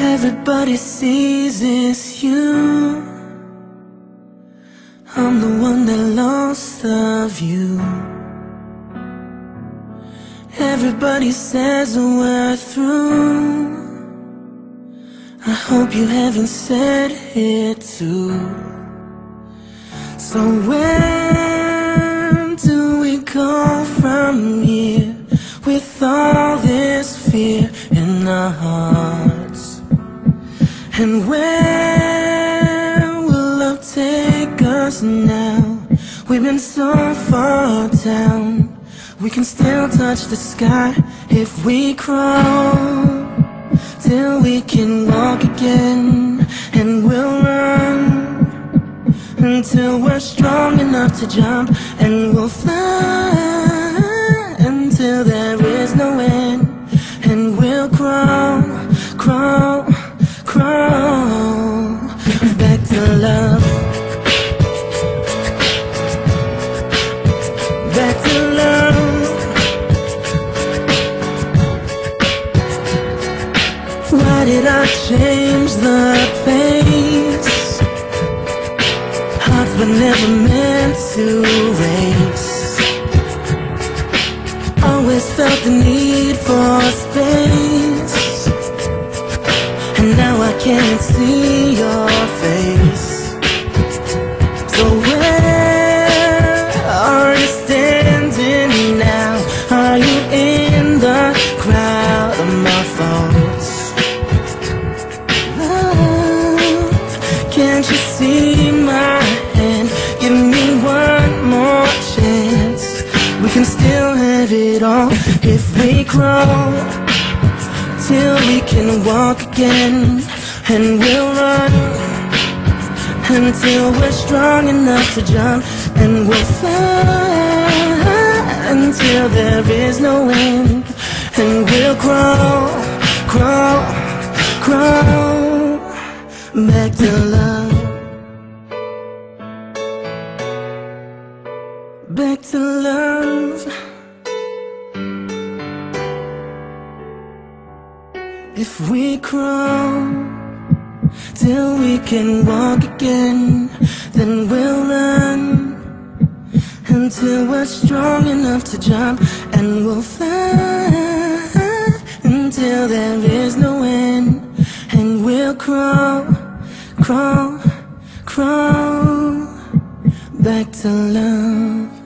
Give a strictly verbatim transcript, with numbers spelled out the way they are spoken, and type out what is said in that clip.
Everybody sees it's you. I'm the one that lost the view. Everybody says we're through. I hope you haven't said it too. So where do we go from here, with all this fear in our hearts? And where will love take us now? We've been so far down. We can still touch the sky if we crawl, till we can walk again. And we'll run until we're strong enough to jump. And we'll fly until there is no end. And we'll crawl, crawl, crawl back to love. Back to love. Why did I change the pace? Hearts were never meant to race. Always felt the need for space, and now I can't see your face. So where are you standing now? Are you in the crowd of my thoughts? Can't you see my hand? Give me one more chance. We can still have it all if we crawl, till we can walk again. And we'll run until we're strong enough to jump. And we'll fly until there is no end. And we'll crawl, crawl, crawl back to love. Back to love. If we crawl till we can walk again, then we'll run until we're strong enough to jump. And we'll fly until there is no end. And we'll crawl, crawl, crawl back to love.